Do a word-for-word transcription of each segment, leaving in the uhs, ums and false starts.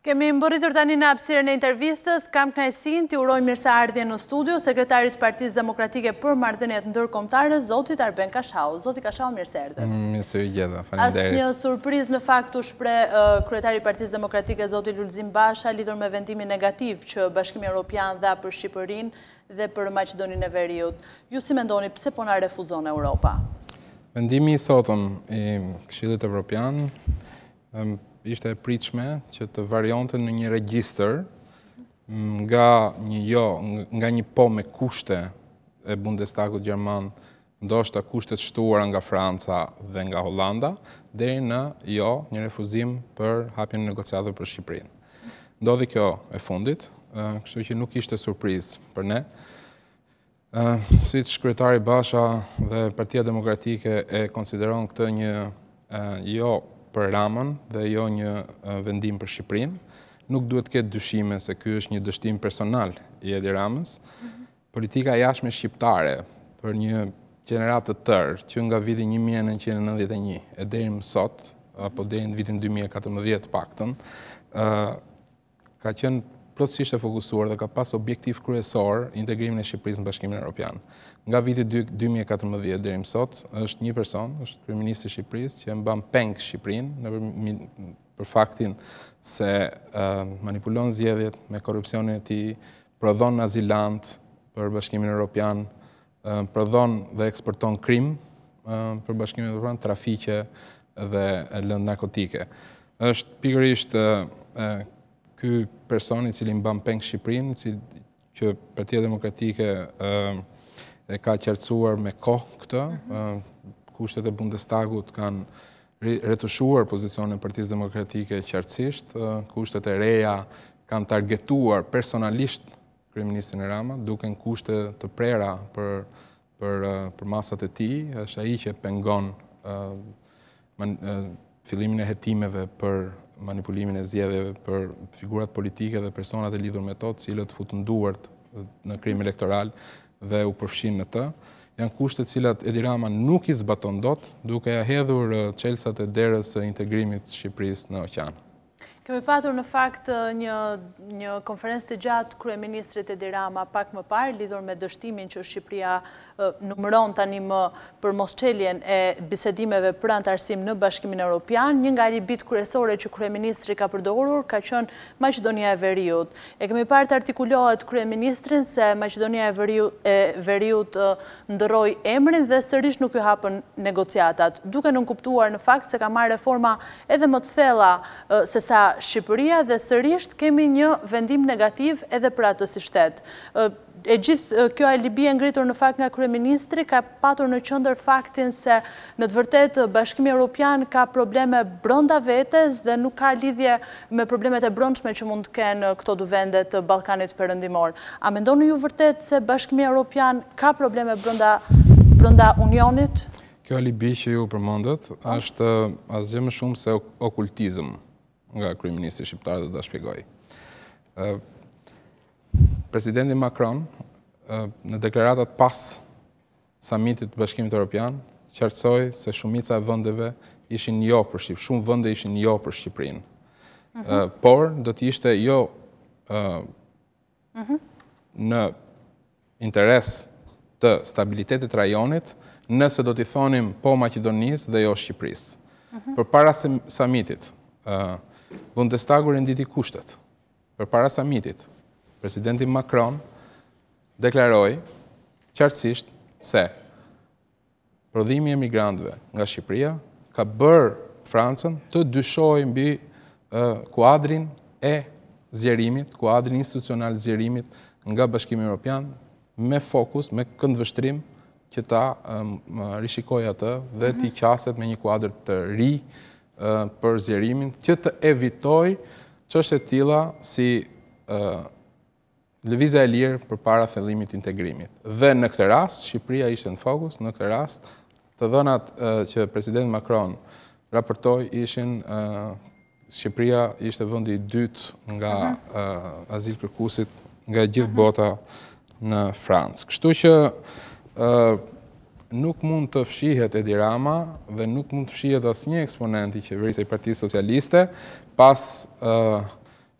Kemi mbërritur tani në hapësirën e intervistës, kam kënaqësinë t'i uroj mirëseardhje në studio sekretarit të Partisë Demokratike për Marrëdhëniet Ndërkombëtare, Zotit Arben Kashau. Zoti Kashau, mirëseardhët. Mirëse u gjeta, faleminderit. Asnjë surprizë në fakt u shpreh kryetari i Partisë Demokratike Zoti Lulzim Basha lidhur me vendimin negativ që Bashkimi Evropian dha për Shqipërinë dhe për Maqedoninë e Veriut. Ju si mendoni pse po na refuzon Europa? Vendimi i sotëm i Këshillit Evropian ishte e pritshme që të varionte në një regjistër nga një jo, nga një po me kushte e Bundestagut Gjerman, ndoshta kushtet shtuara nga Franca dhe nga Hollanda, deri në jo, një refuzim për hapjen e negociatave për Shqipërinë. Ndodhi kjo e fundit, kështu që nuk ishte surprizë për ne. Siç kryetari Basha dhe Partia Demokratike e konsideron këtë një jo për Ramën dhe jo një vendim për Shqipërinë. Nuk duhet ketë dyshime se ky është një dështim personal i Edi Ramës. Politika jashtme shqiptare për një gjenerat të tërë që nga viti një mijë e nëntëqind e nëntëdhjetë e një e deri më sot, apo deri në vitin dy mijë e katërmbëdhjetë paktën, ka qenë plotësisht e fokusuar dhe ka pas objektiv kryesor integrimin e Shqipërisë në Bashkimin Evropian. Nga viti dy mijë e katërmbëdhjetë deri më sot është një person, është kryeministri i Shqipërisë që e mban peng Shqipërinë në për faktin se manipulon zgjedhjet me korrupsionin e tij, prodhon azilant për Bashkimin Evropian, prodhon dhe eksporton krim për Bashkimin Evropian, trafiqe dhe lëndë narkotike. Është pikërisht ky person i cili mban peng Shqipërinë, që Partia Demokratike e ka qartësuar me kohë këtë, kushtet e Bundestagut kanë retushuar pozicionin e Partisë Demokratike qartësisht, kushtet e reja kanë targetuar personalisht kryeministrin Rama, duke në kushte të prera për për për masat e tij, është ai që pengon fillimin e hetimeve për manipulimin e zgjedhjeve për figurat politike dhe personat e lidhur me to, të cilët futën duart në krim elektoral dhe u përfshin në të. Janë kushte të cilat Edi Rama nuk i zbaton dot, duke ja hedhur çelësat e derës së integrimit të Shqipërisë në oqean. Kemi patur në fakt një, një konferencë të gjatë kryeministrit Edi Rama pak më parë lidhur me dështimin që Shqipëria numëron tani më për mosçeljen e bisedimeve për antarësim në Bashkimin Evropian. Një nga libit kryesore që kryeministri ka përdorur ka qenë Maqedonia e Veriut. E kemi parë të artikulohet kryeministrin se Maqedonia e Veriut, e Veriut ndërroi emrin dhe sërish nuk ju hapën negociatat, duke nënkuptuar në fakt se ka marrë reforma edhe më të thella se sa Shqipëria dhe sërisht kemi një vendim negativ edhe për atë si shtet. E gjithë kjo alibi e ngritur në fakt nga kryeministri ka patur në qendër faktin se në të vërtetë Bashkimi Evropian ka probleme brenda vetes dhe nuk ka lidhje me problemet e brendshme që mund të kenë këto dy vende të Ballkanit Perëndimor. A mendoni ju vërtet se Bashkimi Evropian ka probleme brenda brenda Unionit? Kjo alibi që ju përmendët është asgjë më shumë se okultizëm nga kryeministri shqiptar, dhe ta shpjegoj. Presidenti Macron në deklaratat pas samitit të Bashkimit Evropian qartësoi se shumica e vendeve ishin jo për Shqipërinë, shumë vende ishin jo për Shqipërinë. Uh-huh. Por do të ishte jo uh, uh-huh. në interes të stabilitetit rajonit nëse do t'i thonim po Maqedonisë dhe jo Shqipërisë. Uh-huh. Përpara samitit, uh, Bundestagu renditi kushtet. Përpara samitit, presidenti Macron deklaroi qartësisht se prodhimi i emigrantëve nga Shqipëria ka bërë Francën të dyshojë mbi uh, kuadrin e zgjerimit, kuadrin institucional zgjerimit nga Bashkimi Evropian me fokus, me këndvështrim që ta um, rishikojë atë dhe t'i qaset me një kuadër të ri uh, për zgjerimin, që të evitoj çështje të tilla si uh, lëvizja e lirë përpara thellimit të integrimit. Dhe në këtë rast Shqipëria ishte në fokus, në këtë rast të dhënat uh, që presidenti Macron raportoi ishin uh, Shqipëria ishte vendi i dytë nga uh, azil kërkuesit nga gjithë bota në Francë. Kështu që uh, nuk mund të fshihet Edi Rama dhe nuk mund të fshihet asnjë eksponent i qeverisë së Partisë Socialiste pas uh,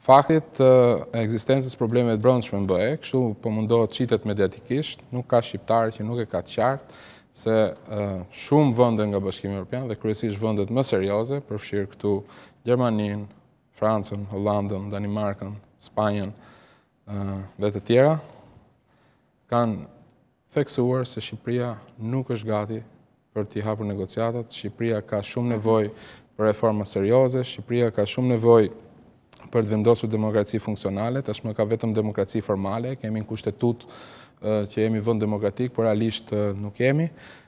faktit e ekzistencës problemeve të brendshme në B E, kështu po mundohet qitet mediatikisht, nuk ka shqiptar që nuk e ka të qartë se shumë vende nga Bashkimi Evropian dhe kryesisht vendet më serioze, përfshirë këtu Gjermaninë, Francën, Hollandën, Danimarkën, Spanjën dhe të tjera, kanë theksuar se Shqipëria nuk është gati për t'i hapur negociatat. Shqipëria ka shumë nevojë për reforma serioze, Shqipëria ka shumë nevojë për të vendosur demokraci funksionale, tashmë ka vetëm demokraci formale, kemi në kushtetut që jemi vend demokratik, por realisht nuk jemi.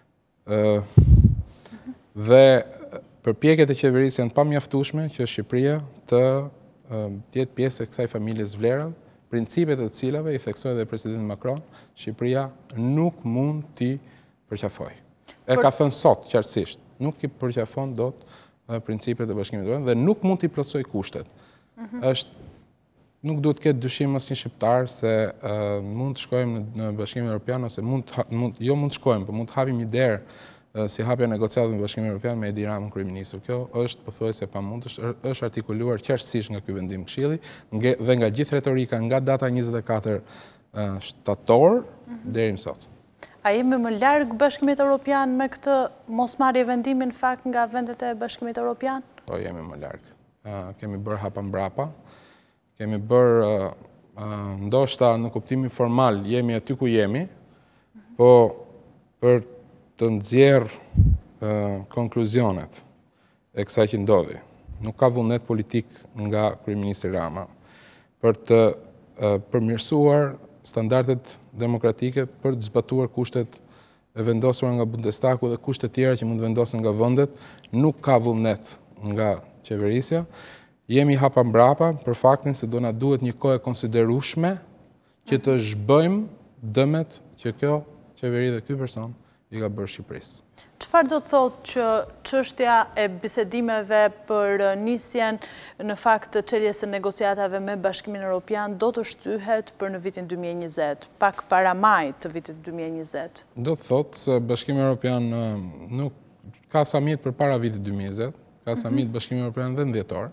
Dhe përpjekjet e qeverisë janë pamjaftueshme që Shqipëria të jetë pjesë e kësaj familjes vlerave, principet e të cilave i theksoi edhe presidenti Macron, Shqipëria nuk mund t'i përqafojë. E ka thënë sot qartësisht, nuk i përqafon dot principet e Bashkimit Evropian dhe nuk mund t'i plotësoj kushtet. Është, nuk duhet ketë dyshim asnjë shqiptar se mund të shkojmë në Bashkimin Evropian ose mund jo mund të shkojmë, por mund të hapim një derë si hapja negociatave me Bashkimin Evropian me Edi Ramën kryeministër. Kjo është pothuajse pamundësh, është artikuluar qartësisht nga ky vendim Këshilli dhe nga gjithë retorika nga data njëzet e katër shtator deri më sot. A jemi më larg Bashkimit Evropian me këtë mosmarrje vendimi në fakt nga vendet e Bashkimit Evropian? Po, jemi më larg. Kemi bërë hapa mbrapa, kemi bërë, ndoshta në kuptimin formal, jemi aty ku jemi, po për të nxjerrë konkluzionet e kësaj që ndodhi. Nuk ka vullnet politik nga kryeministri Rama për të përmirësuar standardet demokratike, për të zbatuar kushtet e vendosura nga Bundestagu dhe kushtet tjera që mund të vendosen nga vendet, nuk ka vullnet nga qeverisja. Jemi hapa mbrapa për faktin se do na duhet një kohë e konsiderueshme që të zhbëjmë dëmet që kjo qeveri dhe ky person i ka bërë Shqipërisë. Çfarë do të thotë që çështja e bisedimeve për nisjen në fakt të çeljes së negociatave me Bashkimin Evropian do të shtyhet për në vitin dy mijë e njëzet, pak para majit të vitit dy mijë e njëzet? Do të thotë se Bashkimi Evropian nuk ka samit përpara vitit dy mijë e njëzet, ka samit Bashkimi Evropian dhe në dhjetor.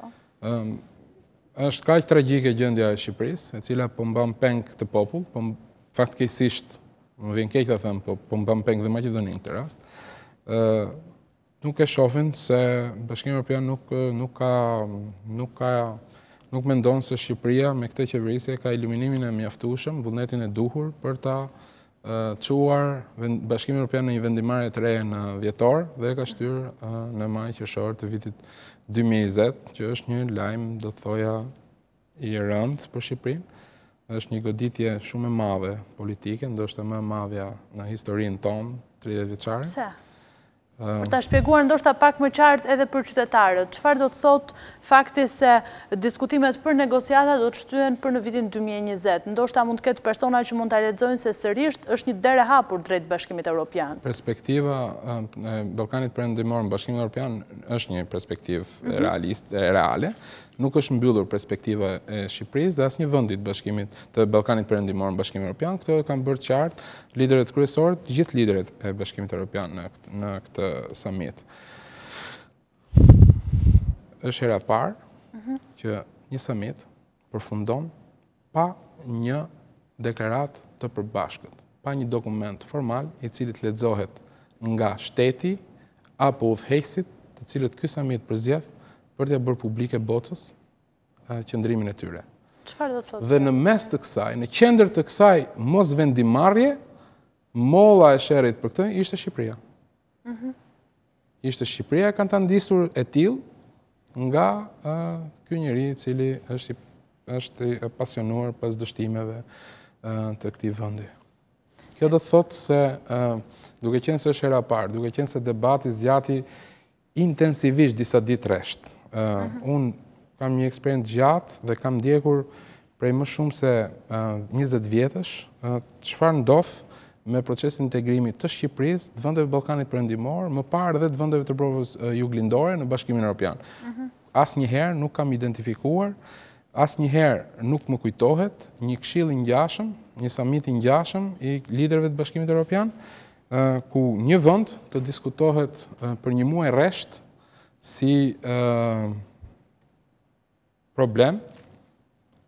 Është kaq tragjike gjendja e Shqipërisë, e cila po mban peng të popull, po fatkeqësisht më vjen keq ta them, po po mban peng dhe Maqedoninë në këtë rast. Nuk e shohin se Bashkimi Evropian nuk nuk ka nuk ka nuk mendon se Shqipëria me këtë qeverisje ka iluminimin e mjaftueshëm, vullnetin e duhur për ta çuar Bashkimin Evropian në një vendimarrje të re në dhjetor dhe ka shtyr në maj qershor të vitit dy mijë e njëzet, që është një lajm, do të thoja, i rëndë për Shqipërinë. Është një goditje shumë e madhe politike, ndoshta më e madhja në historinë tonë tridhjetë vjeçare. Pse? Për ta shpjeguar ndoshta pak më qartë edhe për qytetarët, çfarë do të thotë fakti se diskutimet për negociata do të shtyhen për në vitin dy mijë e njëzet? Ndoshta mund të ketë persona që mund ta lexojnë se sërish është një derë e hapur drejt Bashkimit Evropian. Perspektiva e Ballkanit Perëndimor në Bashkimin Evropian është një perspektivë realiste, reale. Nuk është mbyllur perspektiva e Shqipërisë dhe asnjë vendi të Bashkimit të Ballkanit Perëndimor në Bashkimin Evropian. Këto kanë bërë qartë liderët kryesorë, të gjithë liderët e Bashkimit Evropian në në këtë summit. Është hera e parë që një summit përfundon pa një deklaratë të përbashkët, pa një dokument formal i cili të lexohet nga shteti apo udhëheqësit, të cilët ky summit përzjedh për t'ia bërë publike botës qëndrimin e tyre. Çfarë do të thotë? Dhe në mes të kësaj, në qendër të kësaj mos vendimarrje, molla e sherrit për këtë ishte Shqipëria. Ishte Shqipëria kanë ta ndisur e tillë nga ky njeri i cili është është i pasionuar pas dështimeve të këtij vendi. Kjo do të thotë se duke qenë se është hera e parë, duke qenë se debati zgjati intensivisht disa ditë rresht. Unë kam një eksperiencë gjatë dhe kam ndjekur prej më shumë se njëzet vjetësh çfarë ndodh me procesin e integrimit të Shqipërisë, të vendeve të Ballkanit Perëndimor, më parë edhe të vendeve të Evropës Juglindore në Bashkimin Evropian. Asnjëherë nuk kam identifikuar, asnjëherë nuk më kujtohet një këshill i ngjashëm, një summit i ngjashëm i liderëve të Bashkimit Evropian, ku një vend të diskutohet për një muaj rresht si problem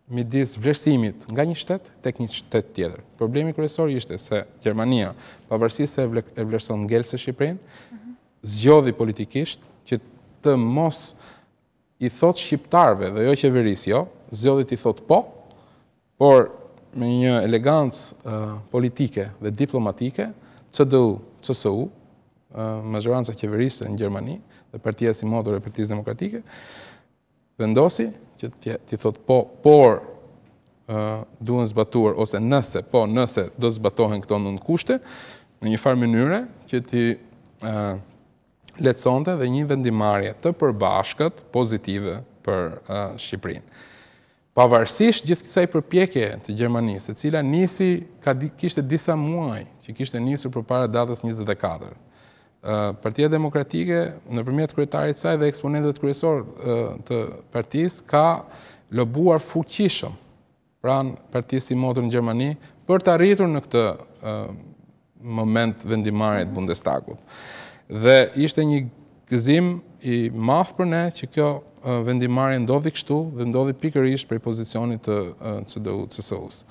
midis vlerësimit nga një shtet tek një shtet tjetër. Problemi kryesor ishte se Gjermania, pavarësisht se e vlerëson ngellse Shqipërinë, zgjodhi politikisht që të mos i thot shqiptarëve dhe jo qeverisë, jo, zgjodhi të i thot po, por me një elegancë uh, politike dhe diplomatike, C D U, C S U, uh, majoranca qeverisë në Gjermani dhe Partia si motor e Partisë Demokratike, vendosi që t'i thot po, por uh, duhen zbatuar, ose nëse, po, nëse do të zbatohen këto nën kushte, në një farë mënyre që t'i uh, lehtësonte dhe një vendimarrje të përbashkët pozitive për uh, Shqipërinë. Pavarësisht gjithë kësaj përpjekje të Gjermanisë, e cila nisi ka kishte disa muaj që kishte nisur përpara datës njëzet e katër. Partia Demokratike, nëpërmjet kryetarit saj dhe eksponentëve kryesor të partisë, ka lobuar fuqishëm pranë Partisë si motor në Gjermani për të arritur në këtë moment vendimarrje të Bundestagut. Dhe ishte një gëzim i madh për ne që kjo vendimarrje ndodhi kështu dhe ndodhi pikërisht prej pozicionit të C D U C S U-s.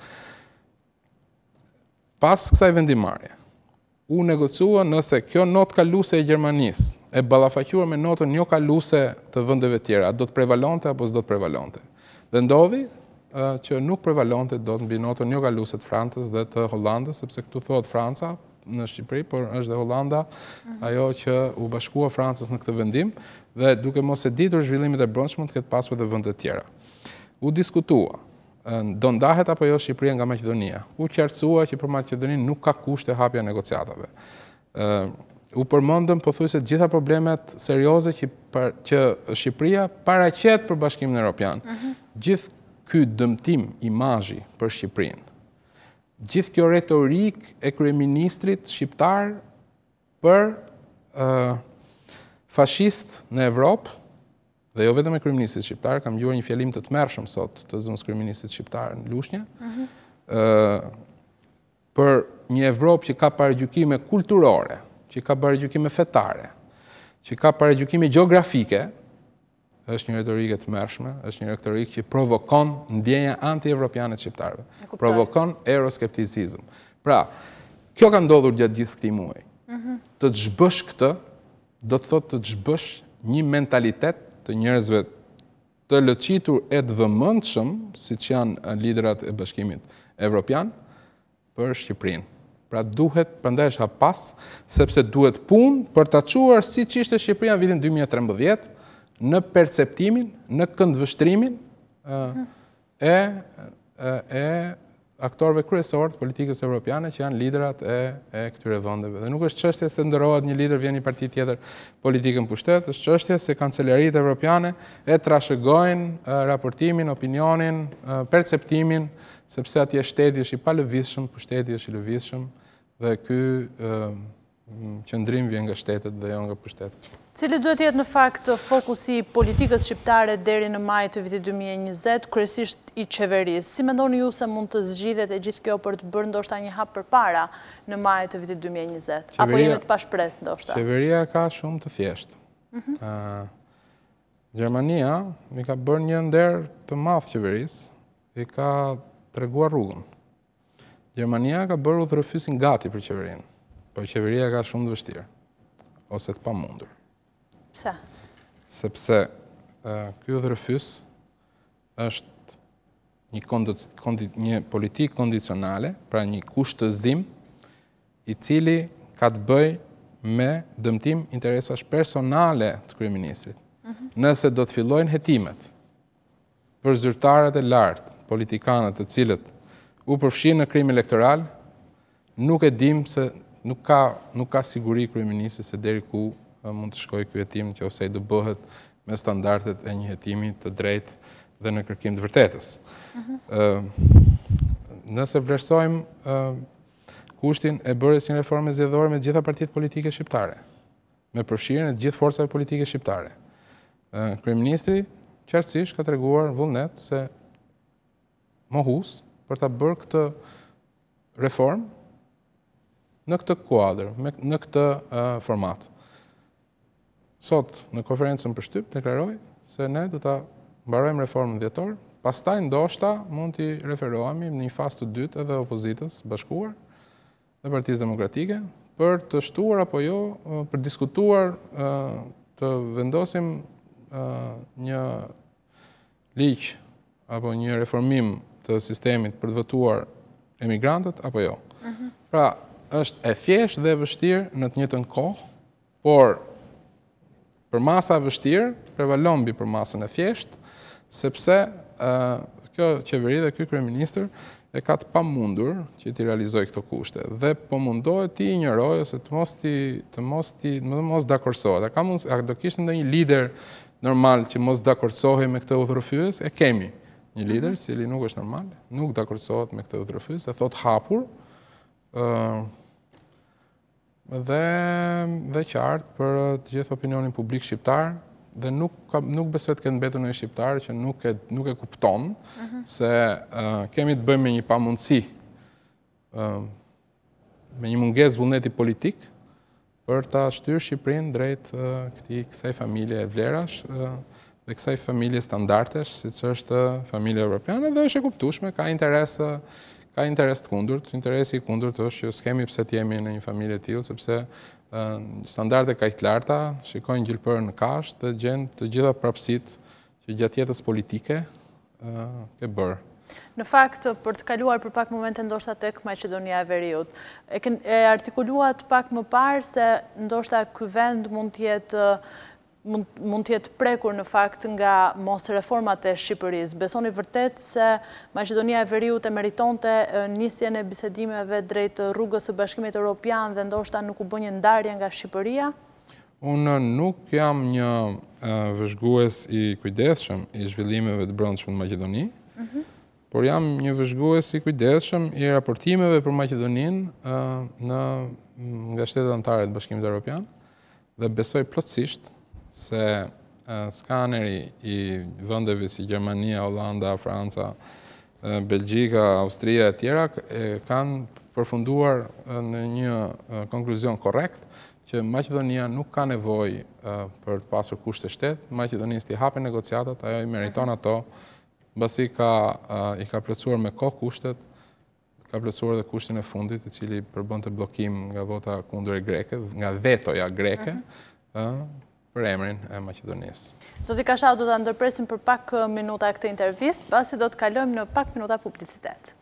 Pas kësaj vendimarrje, u negocua nëse kjo notë kaluese e Gjermanisë e ballafaqur me notën jo kaluese të vendeve tjera, do të prevalonte apo s'do të prevalonte. Dhe ndodhi uh, që nuk prevalonte do të mbi notën jo kaluese të Francës dhe të Hollandës, sepse këtu thotë Franca në Shqipëri, por është dhe Hollanda ajo që u bashkua Francës në këtë vendim dhe duke mos e ditur zhvillimet e brendshme të ketë pasur edhe vende të tjera. U diskutua do ndahet apo jo Shqipëria nga Maqedonia. U qartësua që për Maqedoninë nuk ka kushte hapja e negociatave. Uh, u përmendën pothuajse të gjitha problemet serioze që, par, që Shqipëria paraqet për Bashkimin Evropian. Uh-huh. Gjithë ky dëmtim imazhi për Shqipërinë, gjithë kjo retorik e kryeministrit shqiptar për uh, fashist në Evropë, dhe jo vetëm e kryeministit shqiptar, kam dëgjuar një fjalim të tmerrshëm sot të zëvendës kryeministit shqiptar në Lushnjë, uh-huh. uh, për një Evropë që ka paragjykime kulturore, që ka paragjykime fetare, që ka paragjykime gjeografike, është një retorikë e tmerrshme, është një retorikë që provokon ndjenja anti-evropiane të shqiptarëve, provokon euroskepticizëm. Pra, kjo ka ndodhur gjatë gjithë këtij muaji. Uh-huh. Të të zhbësh këtë, do të thotë të të zhbësh një mentalitet të njerëzve të lëqitur e të vëmendshëm, siç janë liderat e Bashkimit Evropian, për Shqipërinë. Pra duhet, prandaj është hapas, sepse duhet punë për ta çuar siç ishte Shqipëria në vitin dy mijë e trembëdhjetë, në perceptimin, në këndvështrimin e, e, e aktorëve kryesor të politikës evropiane që janë liderat e, e këtyre vendeve. Dhe nuk është çështje se ndërrohet një lider, vjen një parti tjetër politikën pushtet, është çështje se kancelaritë evropiane e trashëgojnë raportimin, opinionin, perceptimin, sepse atje shteti është i palëvizshëm, pushteti është i lëvizshëm dhe ky qëndrim vjen nga shtetet dhe jo nga pushtetet. Cili duhet jetë në fakt fokusi i politikës shqiptare deri në maj të vitit dy mijë e njëzet, kryesisht i qeverisë? Si mendoni ju se mund të zgjidhet e gjithë kjo për të bërë ndoshta një hap përpara në maj të vitit dy mijë e njëzet? Apo jemi të pashpresë ndoshta? Qeveria ka shumë të thjeshtë. Uh-huh. uh, Gjermania i ka bërë një nder të madh qeverisë, i ka treguar rrugën. Gjermania ka bërë udhërrëfysin gati për qeverinë, por qeveria ka shumë të vështirë ose të pamundur. Pse? Sepse uh, ky udhërrëfys është një, kondi, kondi, një politikë kondicionale, pra një kushtëzim i cili ka të bëj me dëmtim interesash personale të kryeministrit. Uh-huh. Nëse do të fillojnë hetimet për zyrtarët e lartë, politikanët të cilët u përfshin në krim elektoral, nuk e dim se nuk ka, nuk ka siguri kryeministri se deri ku mund të shkojë ky hetim, që ose do bëhet me standardet e një hetimi të drejtë dhe në kërkim të vërtetës. Uh-huh. uh, nëse vlerësojmë uh, kushtin e bërjes një reforme zgjedhore me të gjitha partitë politike shqiptare, me përfshirjen e të gjithë forcave politike shqiptare, uh, kryeministri qartësisht ka treguar vullnet se mohus për ta bërë këtë reformë në këtë kuadër, në këtë uh, format. Sot, në konferencën për shtyp, deklaroj se ne do ta mbarojmë reformën dhjetor, pastaj ndoshta mund t'i referohemi në një fazë të dytë edhe opozitës bashkuar dhe Partisë Demokratike për të shtuar apo jo, për diskutuar të vendosim një ligj apo një reformim të sistemit për të votuar emigrantët apo jo. Pra, është e thjeshtë dhe e vështirë në të njëjtën kohë, por për masa e vështirë prevalon mbi për masën e thjeshtë, sepse kjo qeveri dhe ky kryeministër e ka të pamundur që t'i realizojë këto kushte dhe po mundohet t'i injorojë ose të mos t'i të mos t'i të mos dakordsohet. A ka mund a do kishte ndonjë lider normal që mos dakordsohej me këtë udhërrëfyes? E kemi një lider i cili nuk është normal, nuk dakordsohet me këtë udhërrëfyes, e thot hapur. ë dhe dhe qartë për të gjithë opinionin publik shqiptar dhe nuk ka, nuk besoj të ketë mbetur në shqiptar që nuk e nuk e kupton se uh, kemi të bëjmë me një pamundësi, uh, me një mungesë vullneti politik për ta shtyrë Shqipërinë drejt uh, këtij kësaj familje e vlerash uh, dhe kësaj familje standardesh, siç është familja europiane, dhe është e kuptueshme, ka interes uh, ka interes të kundërt. Interesi i kundërt është që s'kemi pse të jemi në një familje të tillë, sepse uh, standardet kaq të larta shikojnë gjilpërën në kashë dhe gjen të gjitha prapësitë që gjatë jetës politike uh, ke bërë. Në fakt, për të kaluar për pak momente ndoshta tek Maqedonia e Veriut, e, e artikuluat pak më parë se ndoshta ky vend mund të jetë mund, mund të jetë prekur në fakt nga mos reformat e Shqipërisë. Besoni vërtet se Maqedonia e Veriut e meritonte nisjen e bisedimeve drejt rrugës së Bashkimit Evropian dhe ndoshta nuk u bë një ndarje nga Shqipëria? Unë nuk jam një uh, vëzhgues i kujdesshëm i zhvillimeve të brendshme në Maqedoni, mm-hmm. por jam një vëzhgues i kujdesshëm i raportimeve për Maqedoninë uh, në nga shtetet anëtare të Bashkimit Evropian dhe besoj plotësisht se uh, skaneri i vendeve si Gjermania, Holanda, Franca, uh, Belgjika, Austria e tjera e kanë përfunduar uh, në një uh, konkluzion korrekt që Maqedonia nuk ka nevojë uh, për të pasur kushte shtetë, Maqedonisë t'i hapen negociatat, ajo i meriton ato, mbasi ka uh, i ka plotësuar me kohë kushtet, ka plotësuar dhe kushtin e fundit, i cili përbënte bllokim nga vota kundër e greke, nga vetoja greke, uh, për emrin e Maqedonisë. Zoti Kashau, do ta ndërpresim për pak minuta këtë intervistë, pasi do të kalojmë në pak minuta publicitet.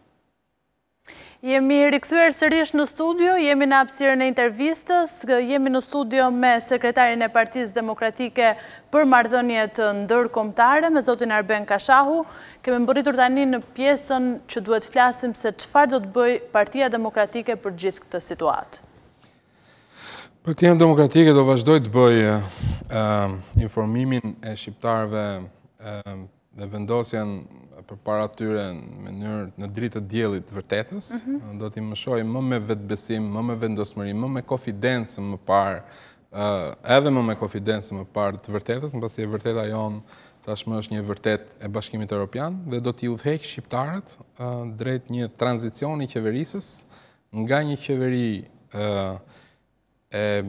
Jemi rikthyer sërish në studio, jemi në hapësirën e intervistës, jemi në studio me sekretarin e Partisë Demokratike për marrëdhëniet ndërkombëtare, me zotin Arben Kashahu. Kemi mbërritur tani në pjesën që duhet flasim se çfarë do të bëjë Partia Demokratike për gjithë këtë situatë. Partia Demokratike do vazhdoj të bëjë uh, informimin e shqiptarëve uh, dhe vendosjen përpara tyre në mënyrë në dritë të diellit të vërtetës. Mm-hmm. Do t'i mëshojë më me vetbesim, më me vendosmëri, më me konfidencë më parë, uh, edhe më me konfidencë më parë të vërtetës, mbasi e vërteta jonë tashmë është një vërtet e Bashkimit Evropian dhe do t'i udhëheq shqiptarët uh, drejt një tranzicioni qeverisës nga një qeveri uh, e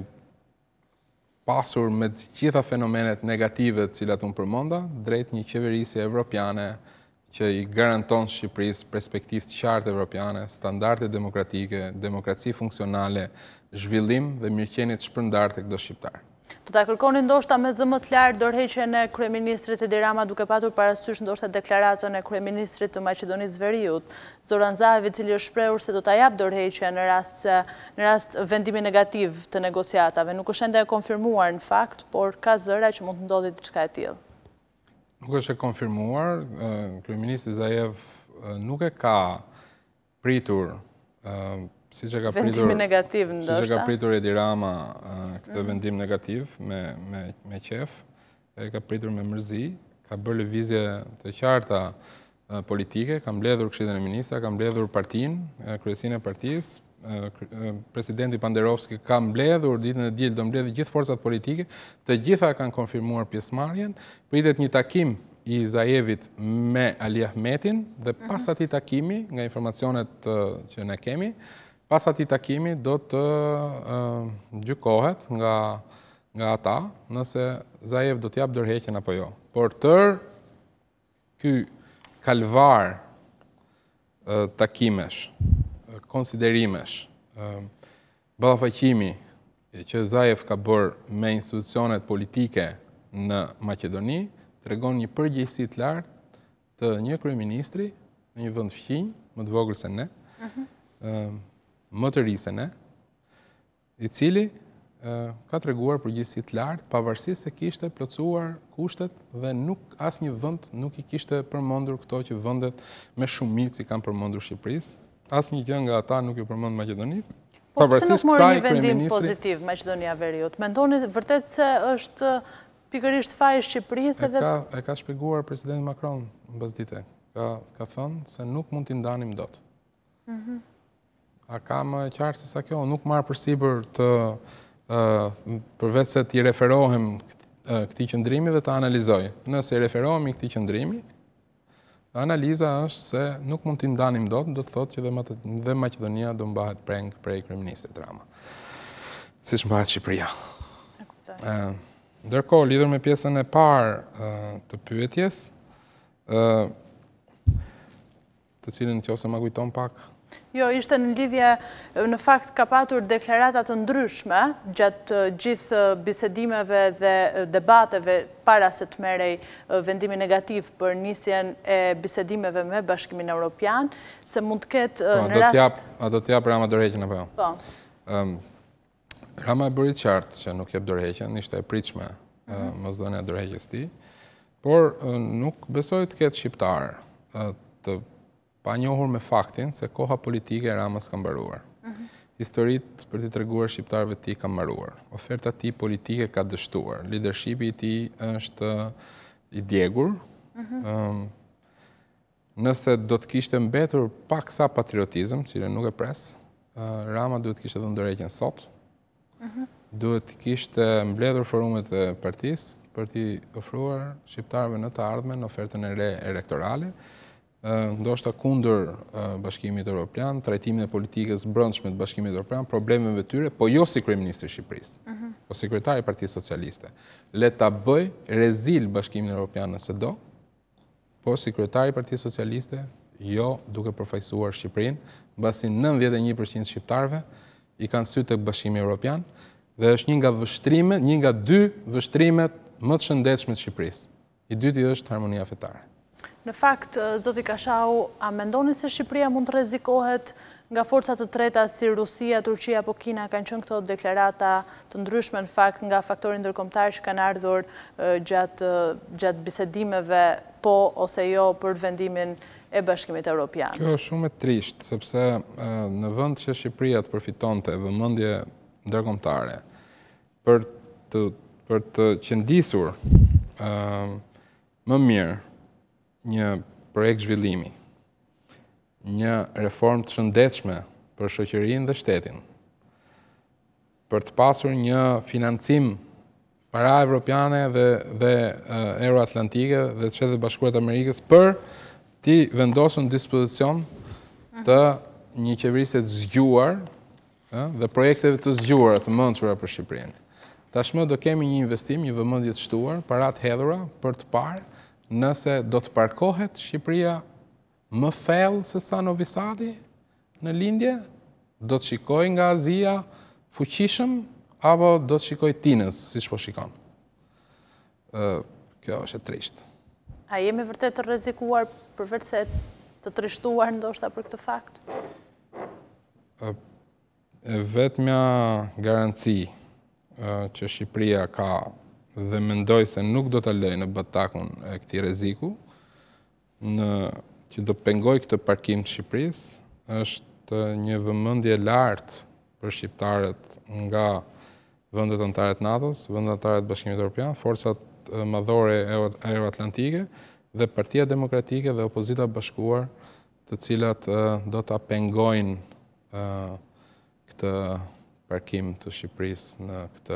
pasur me të gjitha fenomenet negative të cilat unë përmenda, drejt një qeverisje evropiane që i garanton Shqipërisë perspektivë të qartë evropiane, standarde demokratike, demokraci funksionale, zhvillim dhe mirëqenie të shpërndarë tek çdo shqiptar. Do ta kërkoni ndoshta me zë më të lartë dorëheqjen e kryeministrit Edi Rama, duke patur parasysh ndoshta deklaratën e kryeministrit të Maqedonisë Veriut, Zoran Zaevi, i cili është shprehur se do ta jap dorëheqjen në rast në rast vendimi negativ të negociatave. Nuk është ende e konfirmuar në fakt, por ka zëra që mund të ndodhë diçka e tillë. Nuk është e konfirmuar, kryeministri Zaev nuk e ka pritur Si që ka pritur, negativ, si që ka pritur Edi Rama uh, këtë mm. vendim negativ me, me, me qef, e ka pritur me mërzi, ka bërë lëvizje të qarta uh, politike, ka mbledhur Këshillin e Ministra, ka mbledhur partinë, uh, kryesinë e partisë, uh, uh, presidenti Panderovski ka mbledhur ditën e diel, do mbledhë gjithë forcat politike, të gjitha kanë konfirmuar pjesëmarrjen, pritet një takim i Zaevit me Ali Ahmetin dhe pas mm-hmm. atij takimi, nga informacionet uh, që ne kemi, pas atij takimi do të uh, gjykohet nga, nga ata nëse Zaev do t'jap dorëheqjen apo jo. Por tër ky kalvar takimesh, konsiderimesh, ballafaqimi që Zaev ka bërë me institucionet politike në Maqedoni, tregon një përgjegjësi të lartë të një kryeministri në një vend fqinj, më të vogël se ne, më të ri se ne, i cili ka treguar përgjegjësi të lartë, pavarësisht se kishte plotësuar kushtet dhe nuk asnjë vend nuk i kishte përmendur këto që vendet me shumicë i kanë përmendur Shqipërisë. Asnjë gjë nga ata nuk i përmend Maqedonisë. Po pse nuk mori një vendim pozitiv Maqedonia Veriut? Mendoni vërtet se është pikërisht faji i Shqipërisë edhe e ka shpjeguar presidenti Macron mbasdite. Ka ka thënë se nuk mund t'i ndanim dot. Mhm. A ka më qartë se sa kjo? Nuk marr përsipër të përveç se t'i referohem këtij qëndrimi dhe ta analizoj. Nëse i referohemi këtij qëndrimi, analiza është se nuk mund t'i ndanim dot, do të thotë që dhe Maqedonia do mbahet preng prej kryeministrit Rama. Siç mbahet Shqipëria. E kuptoj. Ndërkohë, lidhur me pjesën e parë të pyetjes, të cilën nëse ma kujton pak. Jo, ishte në lidhje, në fakt ka patur deklarata të ndryshme gjatë gjithë bisedimeve dhe debateve para se të merrej vendimi negativ për nisjen e bisedimeve me Bashkimin Evropian, se mund të ketë në rast... A do t'jap Rama dorëheqjen apo jo? Po. Rama e bëri qartë që nuk jep dorëheqjen, ishte e pritshme mosdhënia e dorëheqjes tij, por nuk besoj të ketë shqiptar të pa njohur me faktin se koha politike e Ramës ka mbaruar. Historitë për t'i treguar shqiptarëve të tij ka mbaruar. Oferta e tij politike ka dështuar. Leadershipi i tij është i djegur. Nëse do të kishte mbetur paksa patriotizëm, cilën nuk e pres, Rama duhet kishte dhënë dorëheqjen sot. Duhet kishte mbledhur forumet e partisë për t'i ofruar shqiptarëve në të ardhmen ofertën e re elektorale. Ndoshta kundër Bashkimit Evropian, trajtimin e politikës brendshme të Bashkimit Evropian, problemeve të tyre, po jo si kryeministri i Shqipërisë, po sekretari i Partisë Socialiste. Le ta bëj rezil Bashkimin Evropian nëse do, po sekretari i Partisë Socialiste, jo duke përfaqësuar Shqipërinë, mbasi nëntëdhjetë e një përqind shqiptarëve i kanë sy tek Bashkimi Evropian dhe është një nga vështrimet, një nga dy vështrimet më të shëndetshme të Shqipërisë. I dyti është harmonia fetare. Në fakt, zoti Kashau, a mendoni se Shqipëria mund të rrezikohet nga forca të treta si Rusia, Turqia apo Kina? Kanë qenë këto deklarata të ndryshme në fakt nga faktorë ndërkombëtar që kanë ardhur gjatë gjatë bisedimeve po ose jo për vendimin e Bashkimit Evropian. Kjo është shumë e trisht, sepse në vend që Shqipëria të përfitonte vëmendje ndërkombëtare për të për të qëndisur më mirë një projekt zhvillimi, një reformë të shëndetshme për shoqërinë dhe shtetin, për të pasur një financim para evropiane dhe, dhe euroatlantike dhe të Shtetet e Bashkuara të Amerikës për t'i vendosur në dispozicion të një qeverisë të zgjuar dhe projekteve të zgjuara të mençura për Shqipërinë. Tashmë do kemi një investim, një vëmendje të shtuar, para të hedhura për të parë nëse do të parkohet Shqipëria më thellë se sa Novi Sadi në lindje, do të shikoj nga Azia fuqishëm, apo do të shikoj tinës, siç po shikon. Kjo është e trisht. A jemi vërtet të rrezikuar përveç se të trishtuar ndoshta për këtë fakt? Vetmja garanci që Shqipëria ka dhe mendoj se nuk do të lejë në batakun e këtij rreziku, në që do pengoj këtë parkim të Shqipërisë, është një vëmendje lartë për shqiptarët nga vendet anëtare të NATO-s, vendet anëtare të Bashkimit Evropian, forcat madhore euroatlantike dhe Partia Demokratike dhe Opozita Bashkuar, të cilat do ta pengojnë këtë parkim të Shqipërisë në këtë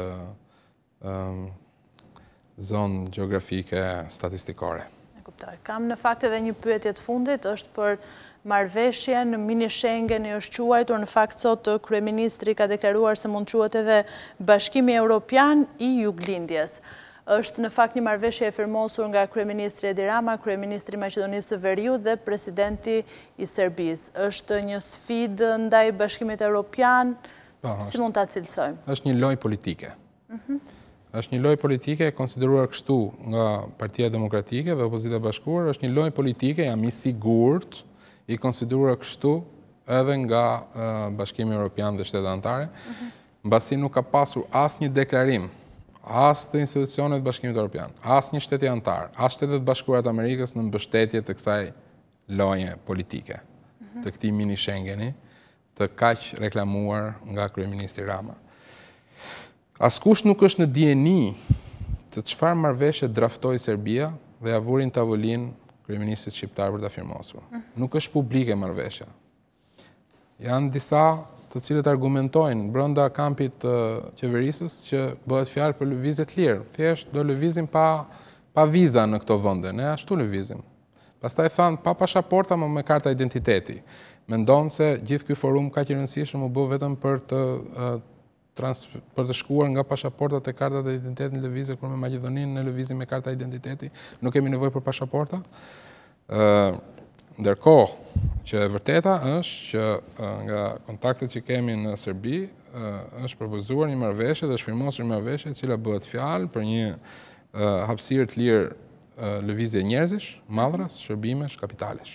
zonë gjeografike statistikore. E kuptoj. Kam në fakt edhe një pyetje të fundit, është për marrëveshjen në mini Schengen, i është quajtur në fakt sot kryeministri ka deklaruar se mund quhet edhe Bashkimi Evropian i Juglindjes. është në fakt një marrëveshje e firmosur nga Kryeministri Edi Rama, Kryeministri i Maqedonisë së Veriut dhe Presidenti i Serbisë. Është një sfidë ndaj Bashkimit Evropian, si mund ta cilësojmë? Është një lojë politike. Është një lojë politike e konsideruar kështu nga Partia Demokratike dhe Opozita e Bashkuar, është një lojë politike, jam i sigurt, i konsideruar kështu edhe nga Bashkimi Evropian dhe shtetet anëtare, mbasi nuk ka pasur asnjë deklarim as të institucionet Bashkimit Evropian, as një shteti antar, as Shtetet Bashkuara të Amerikës në mbështetje të kësaj loje politike, të këtij mini Schengeni, të kaq reklamuar nga Kryeministri Rama. Askush nuk është në dieni të çfarë marrëveshje draftoi Serbia dhe ja vuri në tavolinë kryeministit shqiptar për ta firmosur. Nuk është publike marrëveshja. Janë disa të cilët argumentojnë brenda kampit të qeverisës që bëhet fjalë për lëvizje të lirë. Thjesht do lëvizim pa pa viza në këto vende, ne ashtu lëvizim. Pastaj thanë pa pasaporta, më me karta identiteti. Mendon se gjithë ky forum ka që rëndësishëm u bë vetëm për të uh, trans, për të shkuar nga pasaportat e kartat e identitetit në lëvizje, kur me Maqedoninë në lëvizim me karta identiteti, nuk kemi nevojë për pasaporta. Uh, Ndërkohë që e vërteta është që nga kontaktet që kemi në Serbi është propozuar një marrëveshje dhe është firmosur një marrëveshje e cila bëhet fjalë për një hapësirë të lirë lëvizje njerëzish, mallrash, shërbimesh, kapitalesh.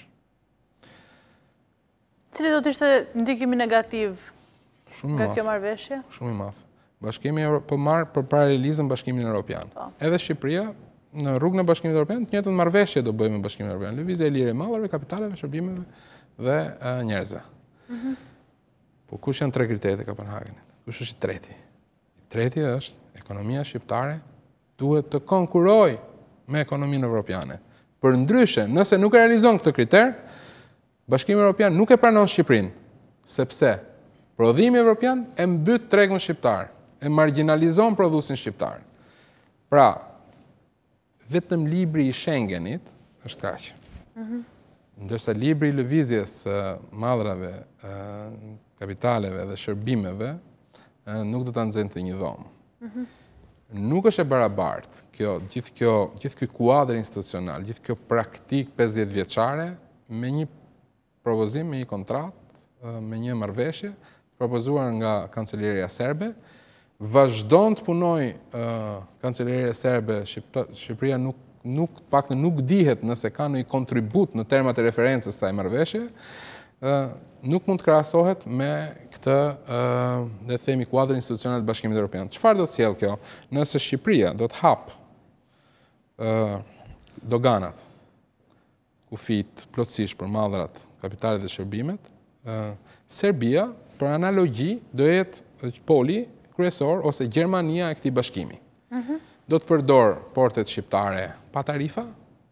Cili do të ishte ndikimi negativ nga kjo marrëveshje? Shumë i madh. Bashkimi po marr për paralelizëm Bashkimin Evropian. Edhe Shqipëria në rrugën e Bashkimit Evropian, të njëjtën marrëveshje do bëjmë me Bashkimin Evropian, lëvizje e lirë e mallrave, kapitaleve, shërbimeve dhe uh, njerëzve. Mm-hmm. Po kush janë tre kriteret e Kopenhagenit? Kush është i treti? I treti është ekonomia shqiptare duhet të konkurojë me ekonominë evropiane. Përndryshe, nëse nuk e realizon këtë kriter, Bashkimi Evropian nuk e pranon Shqipërinë, sepse prodhimi evropian e mbyt tregun shqiptar, e marginalizon prodhuesin shqiptar. Pra, vetëm libri i Schengenit është kaq. Mm-hmm. Ndërsa libri i lëvizjes uh, mallrave, uh, kapitaleve dhe shërbimeve uh, nuk do ta nxjente një dhomë. Mm-hmm. Nuk është e barabartë kjo, gjithë kjo, gjithë ky kuadër institucional, gjithë kjo praktik pesëdhjetë vjeçare me një propozim, me një kontratë, uh, me një marrëveshje propozuar nga Kanceleria Serbe. Vazhdon të punoj uh, Kanceleria Serbe, Shqipëria nuk, nuk, pak në nuk dihet nëse ka një kontribut në termat e referencës saj marrëveshje, uh, nuk mund të krahasohet me këtë, uh, dhe themi, kuadër institucional të Bashkimit Evropian. Çfarë do të sjellë kjo? Nëse Shqipëria do të hap uh, doganat, kufit plotësisht për mallrat, kapitalet dhe shërbimet, uh, Serbia, për analogji, do jetë poli kryesor ose Gjermania e këtij bashkimi. Mm-hmm. Do të përdor portet shqiptare pa tarifa,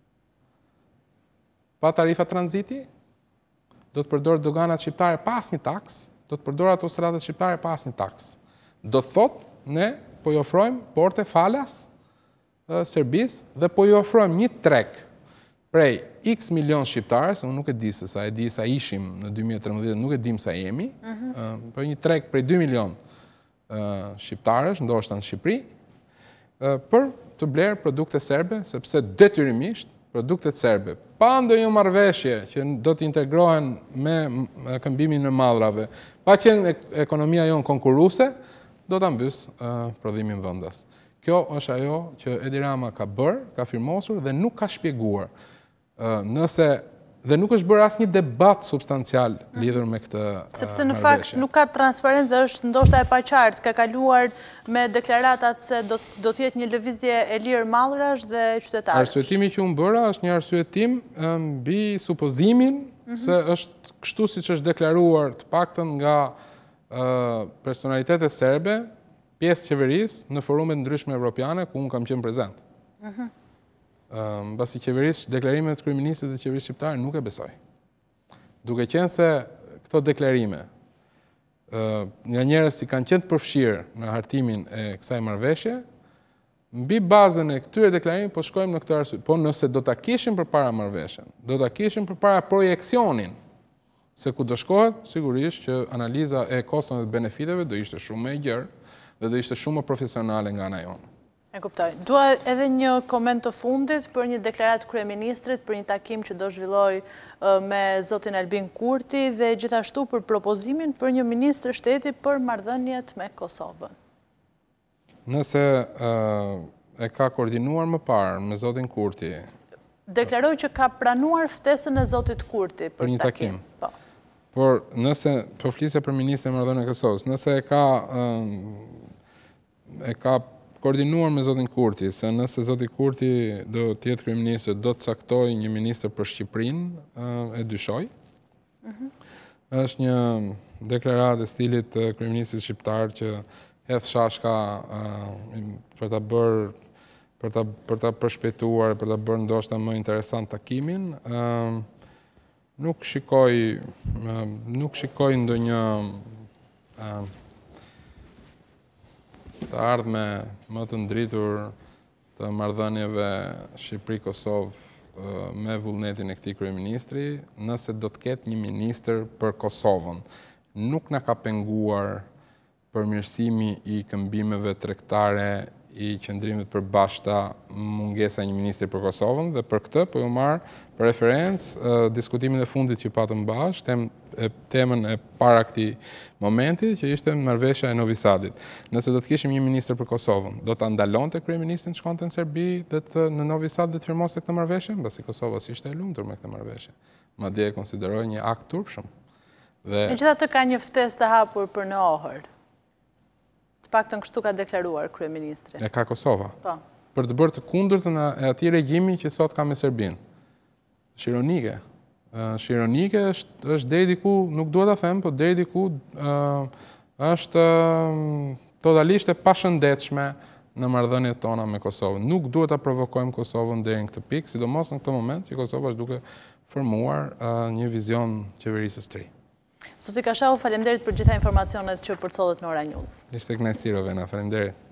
pa tarifa tranziti, do të përdor doganat shqiptare pa asnjë taks, do të përdor autostradat shqiptare pa asnjë taks. Do të thotë, ne po i ofrojmë porte falas uh, Serbisë dhe po i ofrojmë një treg prej X milion shqiptarës, unë nuk e di se sa, e di sa ishim në dy mijë e trembëdhjetë, nuk e dim sa jemi, mm-hmm. uh, për një treg prej dy milion uh, shqiptarësh, ndoshta në Shqipëri, uh, për të blerë produkte serbe, sepse detyrimisht produktet serbe, pa ndonjë marrëveshje që do të integrohen me këmbimin e mallrave, pa qenë ekonomia jonë konkurruese, do ta mbys uh, prodhimin vendas. Kjo është ajo që Edi Rama ka bërë, ka firmosur dhe nuk ka shpjeguar. Uh, nëse dhe nuk është bërë asnjë debat substancial lidhur me këtë marrëveshje. Sepse në fakt nuk ka transparent dhe është ndoshta e paqartë, ka kaluar me deklaratat se do do të jetë një lëvizje e lirë mallrash dhe qytetarësh. Arsyetimi që unë bëra është një arsyetim mbi supozimin mm-hmm. se është kështu siç është deklaruar të paktën nga uh, personalitetet serbe, pjesë qeverisë në forumet ndryshme evropiane ku unë kam qenë prezent. Mhm. Mbasi qeverisë, deklarimet të kryeministit dhe qeverisë shqiptare nuk e besoj. Duke qenë se këto deklarime nga njerëz që kanë qenë të përfshirë në hartimin e kësaj marrëveshje, mbi bazën e këtyre deklarimeve po shkojmë në këtë arsye. Po nëse do ta kishim përpara marrëveshjen, do ta kishim përpara projeksionin se ku do shkohet, sigurisht që analiza e kostoneve dhe benefiteve do ishte shumë më e gjerë dhe do ishte shumë më profesionale nga ana jonë. E kuptoj. Dua edhe një koment të fundit për një deklarat kryeministrit për një takim që do zhvilloj me zotin Albin Kurti dhe gjithashtu për propozimin për një ministër shteti për marrëdhëniet me Kosovën. Nëse e ka koordinuar më parë me zotin Kurti... Deklaroj që ka pranuar ftesën e zotit Kurti për një takim. Por nëse, po flisja për ministrin e marrëdhënieve të Kosovës, nëse e ka e ka koordinuar me zotin Kurti, se nëse zoti Kurti do tjetë kryeministër, do të caktoj një ministër për Shqiprinë, e dyshoj. Është një deklaratë e stilit të kryeministrit shqiptar që hedh shashka për ta bërë për ta për ta përshpejtuar, për ta bërë ndoshta më interesant takimin. Nuk shikoj nuk shikoj ndonjë të ardhme më të ndritur të marrëdhënieve Shqipëri-Kosovë me vullnetin e këtij kryeministri, nëse do të ketë një ministër për Kosovën. Nuk na ka penguar përmirësimi i këmbimeve tregtare i qëndrimit për bashta mungesa një ministri për Kosovën dhe për këtë po ju marr për referencë diskutimin e fundit që patëm bashkë, temën e para këtij momenti që ishte marrëveshja e Novi Sadit. Nëse do të kishim një ministër për Kosovën, do ta ndalonte kryeministrin të shkonte në Serbi dhe të në Novi Sad dhe të firmoste këtë marrëveshje, mbasi Kosova ishte e lumtur me këtë marrëveshje. Madje e konsideroi një akt turpshëm. Dhe megjithatë ka një ftesë të hapur për në Ohër. Paktën kështu ka deklaruar kryeministri. E ka Kosova. Po. Për të bërë të kundërtën e atij regjimi që sot ka me Serbinë. Është ironike. Është ironike, është është deri diku, nuk dua ta them, po deri diku është totalisht e pashëndetshme në marrëdhëniet tona me Kosovën. Nuk duhet ta provokojmë Kosovën deri në këtë pikë, sidomos në këtë moment që Kosova është duke formuar një vizion qeverisë së tri. Zoti Kashahu, faleminderit për gjitha informacionet që përcollet në Ora News. Ishte kënaqësi Rovena, faleminderit.